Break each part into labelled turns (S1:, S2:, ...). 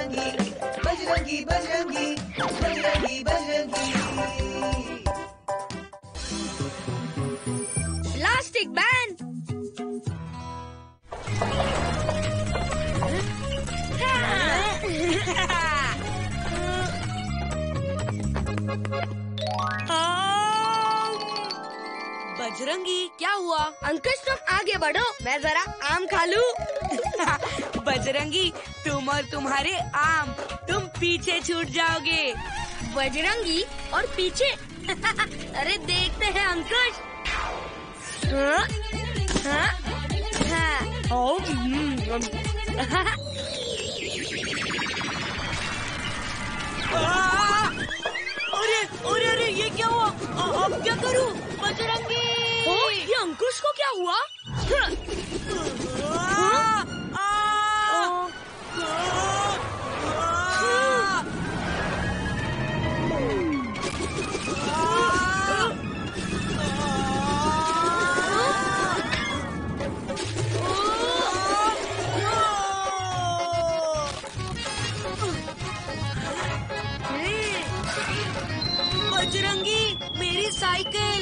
S1: Bajrangi Bajrangi Bajrangi Bajrangi Bajrangi.
S2: Plastic ban.
S3: Bajrangi क्या हुआ?
S2: अंकुश तुम आगे बढ़ो, मैं जरा आम खा लूं।
S3: बजरंगी तुम और तुम्हारे आम, तुम पीछे छूट जाओगे।
S2: बजरंगी और पीछे। अरे देखते हैं अंकुश।
S3: अरे अरे अरे ये क्या हुआ? अब क्या करूं? बजरंगी!
S2: ये अंकुश को क्या हुआ?
S3: बजरंगी मेरी साइकिल।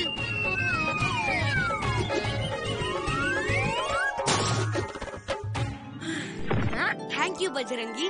S3: Thank you Bajrangi.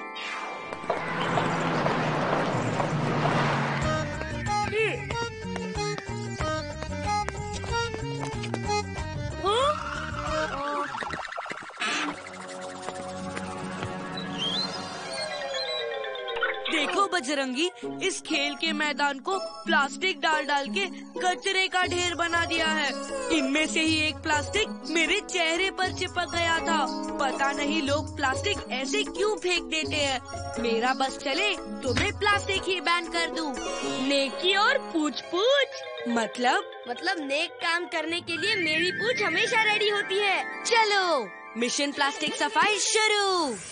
S3: देखो बजरंगी, इस खेल के मैदान को प्लास्टिक डाल डाल के कचरे का ढेर बना दिया है। इनमें से ही एक प्लास्टिक मेरे चेहरे पर चिपक गया था। पता नहीं लोग प्लास्टिक ऐसे क्यों फेंक देते हैं। मेरा बस चले तो मैं प्लास्टिक ही बैन कर दूं।
S2: नेकी और पूछ पूछ।
S3: मतलब
S2: नेक काम करने के लिए मेरी पूछ हमेशा रेडी होती है।
S3: चलो मिशन प्लास्टिक सफाई शुरू।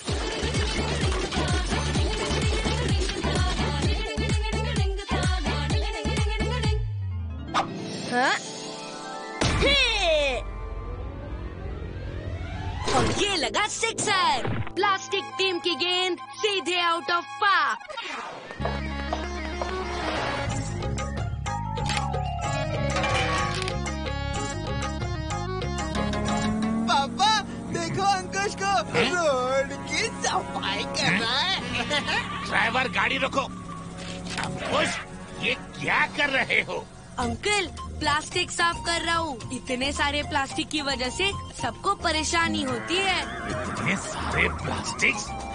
S3: और ये लगा सिक्सर। प्लास्टिक टीम की गेंद सीधे आउट ऑफ पार्क।
S1: पापा देखो अंकुश को रोड की सफाई कर रहा है।
S4: ड्राइवर गाड़ी रोको। अंकुश ये क्या कर रहे हो?
S3: अंकल प्लास्टिक साफ कर रहा हूँ। इतने सारे प्लास्टिक की वजह से सबको परेशानी होती है।
S4: इतने सारे प्लास्टिक?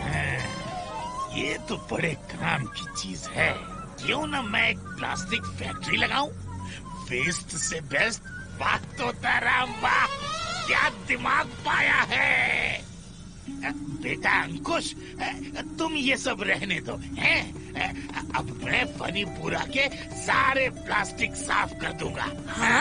S4: ये तो बड़े काम की चीज है। क्यों न मैं एक प्लास्टिक फैक्ट्री लगाऊं? वेस्ट से बेस्ट। वाह तोताराम वाह, क्या दिमाग पाया है। बेटा अंकुश तुम ये सब रहने दो हैं? अब मैं फनीपुरा के सारे प्लास्टिक साफ कर दूंगा।
S3: हाँ?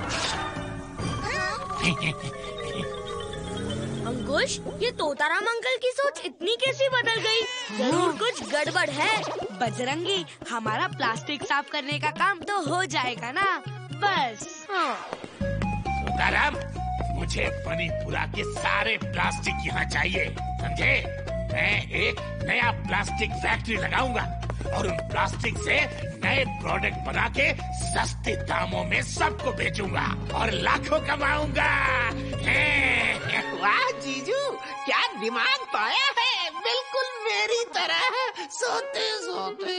S2: अंकुश, ये तोताराम अंकल की सोच इतनी कैसी बदल गई? जरूर कुछ गड़बड़ है।
S3: बजरंगी हमारा प्लास्टिक साफ करने का काम तो हो जाएगा ना बस।
S4: तोताराम मुझे फनीपुरा के सारे प्लास्टिक यहाँ चाहिए, समझे? मैं एक नया प्लास्टिक फैक्ट्री लगाऊंगा और उन प्लास्टिक से नए प्रोडक्ट बना के सस्ते दामों में सबको बेचूंगा और लाखों कमाऊंगा।
S1: वाह जीजू, क्या दिमाग पाया है। बिल्कुल मेरी तरह सोते सोते।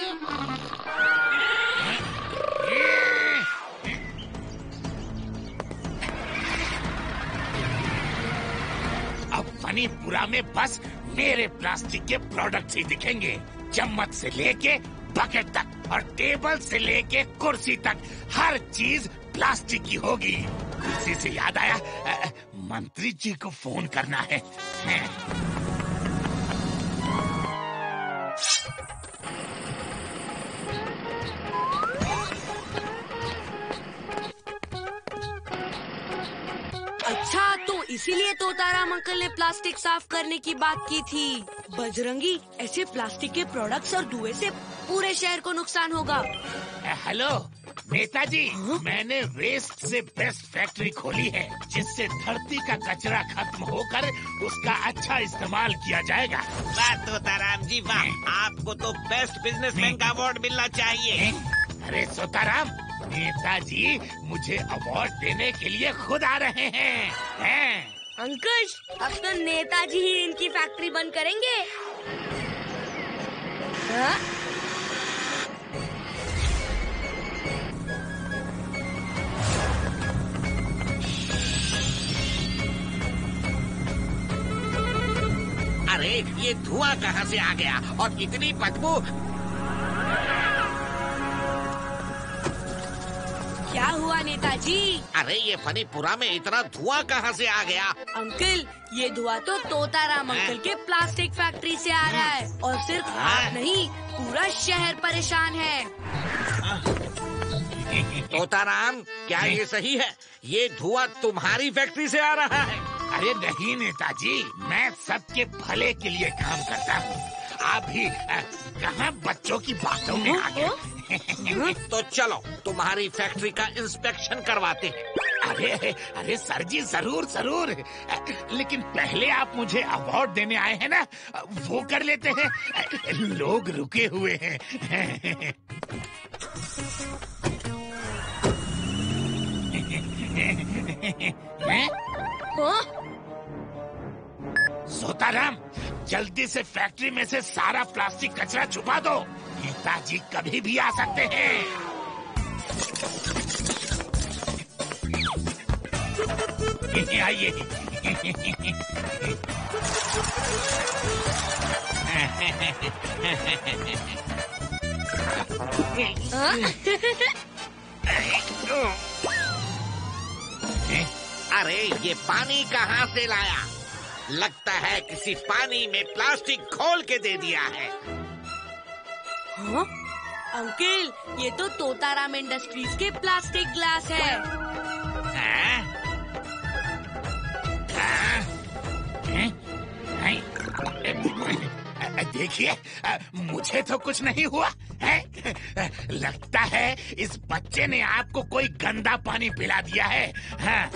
S4: अब फनीपुरा में बस मेरे प्लास्टिक के प्रोडक्ट्स ही दिखेंगे। चम्मच से लेके बकेट तक और टेबल से लेके कुर्सी तक हर चीज प्लास्टिक की होगी। इसी से याद आया, मंत्री जी को फोन करना है।
S3: अच्छा तो इसीलिए तोताराम अंकल ने प्लास्टिक साफ करने की बात की थी। बजरंगी ऐसे प्लास्टिक के प्रोडक्ट्स और धुएं से पूरे शहर को नुकसान होगा।
S4: हेलो नेताजी, मैंने वेस्ट से बेस्ट फैक्ट्री खोली है, जिससे धरती का कचरा खत्म होकर उसका अच्छा इस्तेमाल किया जाएगा।
S1: वाह तोताराम जी वाह, आपको तो बेस्ट बिजनेसमैन का अवार्ड मिलना चाहिए।
S4: अरे सोताराम, नेताजी मुझे अवार्ड देने के लिए खुद आ रहे हैं।
S2: अंकुश, अब तो नेताजी ही इनकी फैक्ट्री बंद करेंगे। हाँ?
S1: अरे ये धुआं कहाँ से आ गया और इतनी बदबू?
S3: क्या हुआ नेताजी?
S1: अरे ये फनीपुरा में इतना धुआं कहाँ से आ गया?
S3: अंकल, ये धुआं तो तोताराम अंकल के प्लास्टिक फैक्ट्री से आ रहा है और सिर्फ आप नहीं, पूरा शहर परेशान है।
S1: तोताराम, क्या ये सही है? ये धुआं तुम्हारी फैक्ट्री से आ रहा है?
S4: अरे नहीं नेताजी, मैं सबके भले के लिए काम करता हूँ। आप भी कहाँ बच्चों की बातों में आ गए।
S1: तो चलो तुम्हारी फैक्ट्री का इंस्पेक्शन करवाते हैं।
S4: अरे सर जी, जरूर जरूर, लेकिन पहले आप मुझे अवार्ड देने आए हैं ना, वो कर लेते हैं। लोग रुके हुए हैं। सोताराम, जल्दी से फैक्ट्री में से सारा प्लास्टिक कचरा छुपा दो। नेताजी कभी भी आ सकते हैं। आइए।
S1: अरे ये पानी कहाँ से लाया? लगता है किसी पानी में प्लास्टिक घोल के दे दिया है।
S3: हाँ? अंकल, ये तो तोताराम इंडस्ट्रीज के प्लास्टिक ग्लास है।
S4: देखिए, मुझे तो कुछ नहीं हुआ है। लगता है इस बच्चे ने आपको कोई गंदा पानी पिला दिया है। हाँ।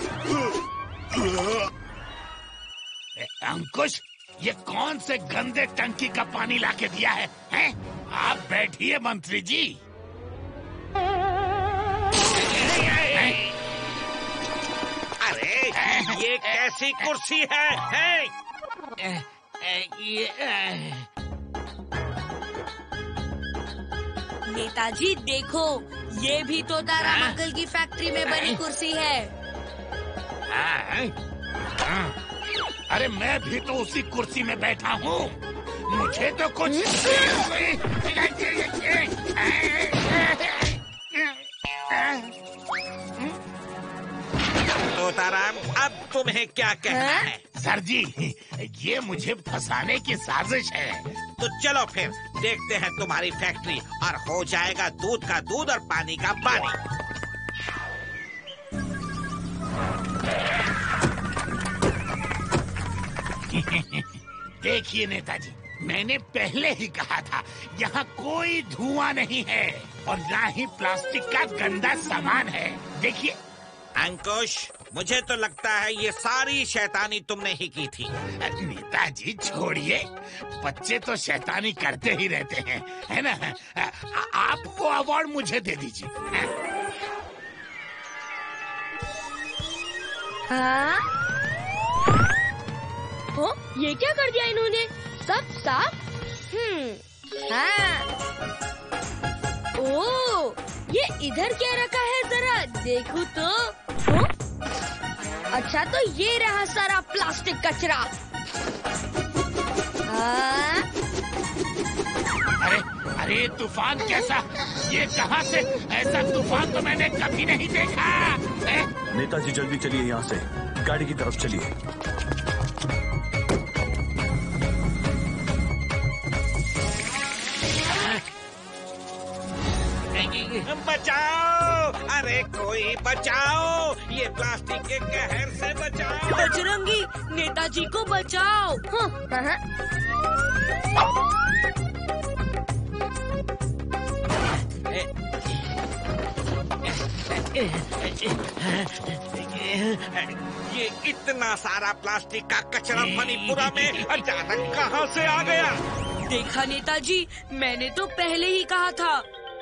S4: अंकुश, ये कौन से गंदे टंकी का पानी लाके दिया है? हैं? आप बैठिए मंत्री जी।
S1: अरे ये कैसी कुर्सी है?
S3: नेताजी देखो, ये भी तोताराम अंकल की फैक्ट्री में बनी कुर्सी है।
S4: अरे मैं भी तो उसी कुर्सी में बैठा हूँ। मुझे तो कुछ
S1: तोताराम, अब तुम्हें क्या कहना है?
S4: सर जी, ये मुझे फंसाने की साजिश है।
S1: तो चलो फिर देखते हैं तुम्हारी फैक्ट्री, और हो जाएगा दूध का दूध और पानी का पानी।
S4: देखिए नेताजी, मैंने पहले ही कहा था, यहाँ कोई धुआं नहीं है और ना ही प्लास्टिक का गंदा सामान है। देखिए।
S1: अंकुश, मुझे तो लगता है ये सारी शैतानी तुमने ही की थी।
S4: नेताजी छोड़िए, बच्चे तो शैतानी करते ही रहते हैं, है ना? आपको अवार्ड मुझे दे दीजिए।
S2: हाँ? ओ, ये क्या कर दिया इन्होंने? सब साफ? हाँ। ओ, ये इधर क्या रखा है, जरा देखूं तो। ओ? अच्छा, तो ये रहा सारा प्लास्टिक कचरा। हाँ?
S4: अरे तूफान कैसा? ये कहाँ से? ऐसा तूफान तो मैंने कभी नहीं देखा।
S5: नेताजी जल्दी चलिए, यहाँ से गाड़ी की तरफ चलिए।
S1: बचाओ! अरे कोई बचाओ! ये प्लास्टिक के कहर से बचाओ!
S3: बजरंगी, नेताजी को बचाओ।
S2: हाँ।
S6: ये इतना सारा प्लास्टिक का कचरा मणिपुरा में अचानक कहाँ से आ गया?
S3: देखा नेताजी, मैंने तो पहले ही कहा था।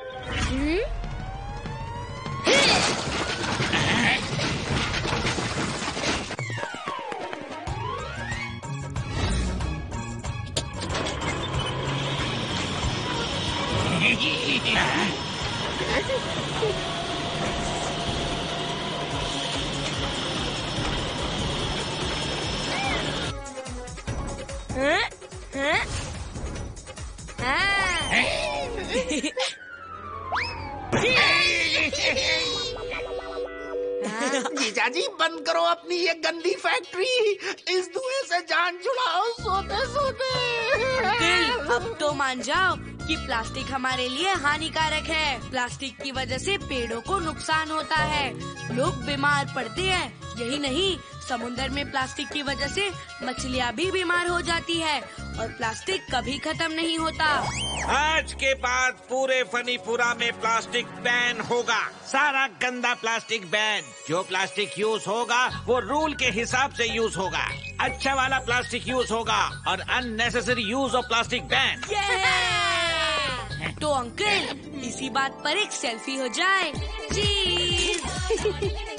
S1: जीजाजी बंद करो अपनी ये गंदी फैक्ट्री, इस धुएं से जान छुड़ाओ सोते सोते।
S3: अंकल, अब तो मान जाओ कि प्लास्टिक हमारे लिए हानिकारक है। प्लास्टिक की वजह से पेड़ों को नुकसान होता है, लोग बीमार पड़ते हैं। यही नहीं, समुद्र में प्लास्टिक की वजह से मछलियाँ भी बीमार हो जाती है और प्लास्टिक कभी खत्म नहीं होता।
S6: आज के बाद पूरे फनीपुरा में प्लास्टिक बैन होगा। सारा गंदा प्लास्टिक बैन। जो प्लास्टिक यूज होगा वो रूल के हिसाब से यूज होगा। अच्छा वाला प्लास्टिक यूज होगा और unnecessary use of plastic ban.
S3: तो अंकल, इसी बात पर एक सेल्फी हो जाए। चीज़।